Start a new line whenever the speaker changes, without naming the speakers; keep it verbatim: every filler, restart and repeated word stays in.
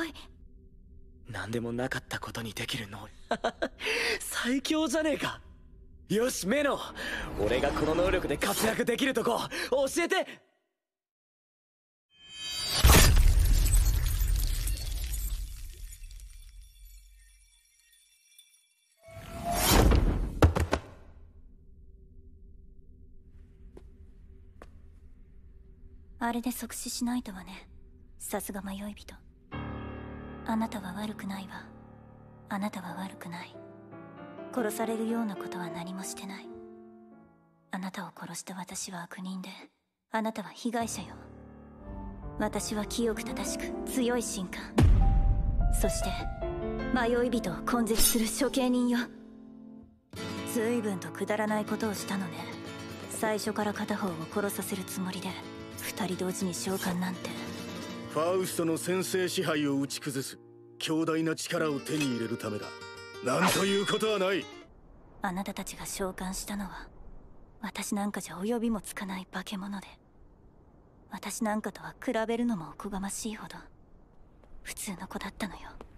い。
何でもなかったことにできる能力最強じゃねえか。よしメノ、俺がこの能力で活躍できるとこ教えて。
あれで即死しないとはね。さすが迷い人。あなたは悪くないわ。あなたは悪くない。殺されるようなことは何もしてない。あなたを殺した私は悪人で、あなたは被害者よ。私は清く正しく強い神官、そして迷い人を根絶する処刑人よ。随分とくだらないことをしたのね。最初から片方を殺させるつもりで二人同時に召喚なんて。
ファウストの先制支配を打ち崩す強大な力を手に入れるためだ。なんということはない。
あなたたちが召喚したのは私なんかじゃ及びもつかない化け物で、私なんかとは比べるのもおこがましいほど普通の子だったのよ。